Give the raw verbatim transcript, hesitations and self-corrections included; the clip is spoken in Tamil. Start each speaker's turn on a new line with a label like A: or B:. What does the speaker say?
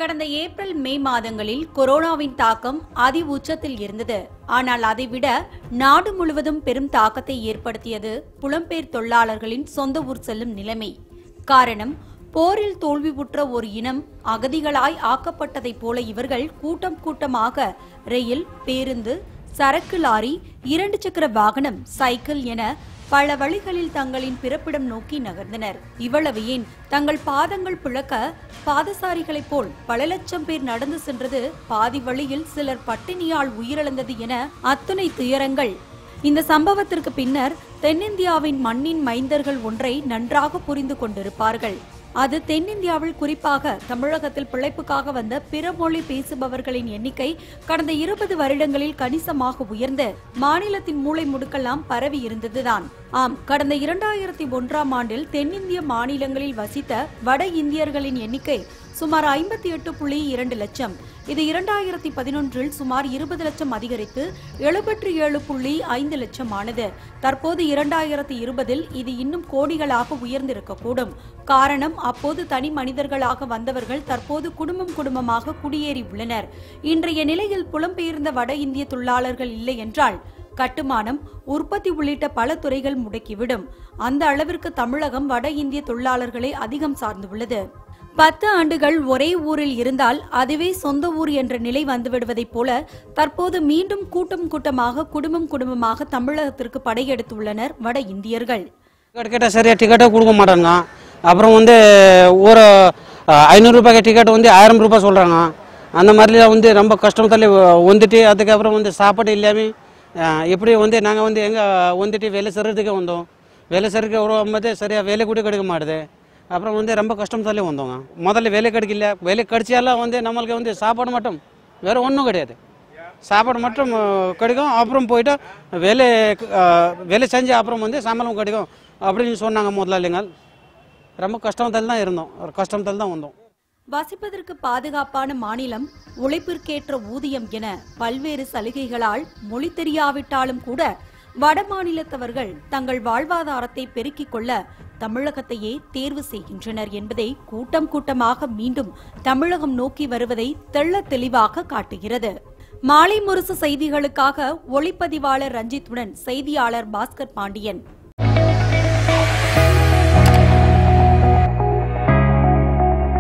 A: கடந்த ஏப்ரல் மே மாதங்களில் கொரோனாவின் தாக்கம் அதி உச்சத்தில் இருந்தது. ஆனால் அதைவிட நாடு முழுவதும் பெரும் தாக்கத்தை ஏற்படுத்தியது புலம்பெயர் தொழிலாளர்களின் சொந்த ஊர் செல்லும் நிலைமை. காரணம், போரில் தோல்வியுற்ற ஒரு இனம் அகதிகளாய் ஆக்கப்பட்டதைப் போல இவர்கள் கூட்டம் கூட்டமாக ரயில், பேருந்து, சரக்கு லாரி, இரண்டு சக்கர வாகனம், சைக்கிள் என பல வழிகளில் தங்களின் பிறப்பிடம் நோக்கி நகர்ந்தனர். இவ்வளவு ஏன், தங்கள் பாதங்கள் பிளக்க பாதசாரிகளைப் போல் பல லட்சம் பேர் நடந்து சென்றது, பாதி வழியில் சிலர் பட்டினியால் உயிரிழந்தது என அத்துணை துயரங்கள். இந்த சம்பவத்திற்கு பின்னர் தென்னிந்தியாவின் மண்ணின் மைந்தர்கள் ஒன்றை நன்றாக புரிந்து கொண்டிருப்பார்கள். அது தென்னிந்தியாவில், குறிப்பாக தமிழகத்தில் பிழைப்புக்காக வந்த பிற மொழி பேசுபவர்களின் எண்ணிக்கை கடந்த இருபது வருடங்களில் கணிசமாக உயர்ந்து மாநிலத்தின் மூளை முடுக்கெல்லாம் பரவி இருந்ததுதான். ஆம், கடந்த இரண்டாயிரத்தி ஒன்றாம் ஆண்டில் தென்னிந்திய மாநிலங்களில் வசித்த வட இந்தியர்களின் எண்ணிக்கை சுமார் ஐம்பத்தி எட்டு புள்ளி இரண்டு லட்சம். இது இரண்டாயிரத்தி பதினொன்றில் சுமார் இருபது லட்சம் அதிகரித்து எழுபத்தி ஏழு புள்ளி ஐந்து லட்சம் ஆனது. தற்போது இரண்டாயிரத்தி இருபதில் இது இன்னும் கோடிகளாக உயர்ந்திருக்கக்கூடும். காரணம், அப்போது தனி மனிதர்களாக வந்தவர்கள் தற்போது குடும்பம் குடும்பமாக குடியேறி உள்ளனர். இன்றைய நிலையில் புலம்பெயர்ந்த வட இந்திய தொழிலாளர்கள் இல்லை என்றால் கட்டுமானம், உற்பத்தி உள்ளிட்ட பல துறைகள் முடக்கிவிடும். அந்த அளவிற்கு தமிழகம் வட இந்திய தொழிலாளர்களை அதிகம் சார்ந்துள்ளது. பத்து ஆண்டுகள் ஒரே ஊரில் இருந்தால் அதுவே சொந்த ஊர் என்ற நிலை வந்துவிடுவதைப் போல தற்போது மீண்டும் கூட்டம் கூட்டமாக குடும்பம் குடும்பமாக தமிழகத்திற்கு படையெடுத்துள்ளனர் வட இந்தியர்கள்.
B: டிக்கெட்டை சரியாக டிக்கெட்டை கொடுக்க மாட்டாங்க. அப்புறம் வந்து ஒரு ஐநூறு ரூபாய்க்கு டிக்கெட் வந்து ஆயிரம் ரூபாய் சொல்கிறாங்க. அந்த மாதிரிலாம் வந்து ரொம்ப கஷ்டத்தில் வந்துட்டு அதுக்கப்புறம் வந்து சாப்பாடு இல்லாமல் எப்படி வந்து நாங்கள் வந்து எங்கே வந்துட்டு வேலை செய்கிறதுக்கே வந்தோம். வேலை செய்கிறதுக்கு வரும்போது சரியாக வேலை கூட கிடைக்க மாட்டுது. அப்புறம் வந்து ரொம்ப கஷ்டத்தாலே வந்தோங்க. முதல்ல வேலை கிடைக்கல, வேலை கிடைச்சாலும் வந்து நம்மளுக்கு வந்து சாப்பாடு மட்டும், வேறு ஒன்றும் கிடையாது. சாப்பாடு மட்டும் கிடைக்கும். அப்புறம் போயிட்டு வேலை வேலை செஞ்சு அப்புறம் வந்து சம்பளம் கிடைக்கும் அப்படின்னு சொன்னாங்க முதலாளிகள். ரொம்ப கஷ்டத்தில் தான் இருந்தோம், கஷ்டத்தில் தான் வந்தோம்.
A: வசிப்பதற்கு பாதுகாப்பான மாநிலம், உழைப்பிற்கேற்ற ஊதியம் என பல்வேறு சலுகைகளால் மொழி தெரியாவிட்டாலும் கூட வட மாநிலத்தவர்கள் தங்கள் வாழ்வாதாரத்தை பெருக்கிக் கொள்ள தமிழகத்தையே தேர்வு செய்கின்றனர் என்பதை கூட்டம் கூட்டமாக மீண்டும் தமிழகம் நோக்கி வருவதை தெள்ள தெளிவாக காட்டுகிறது. மாலை முரசு செய்திகளுக்காக ஒளிப்பதிவாளர் ரஞ்சித்துடன் செய்தியாளர் பாஸ்கர் பாண்டியன்.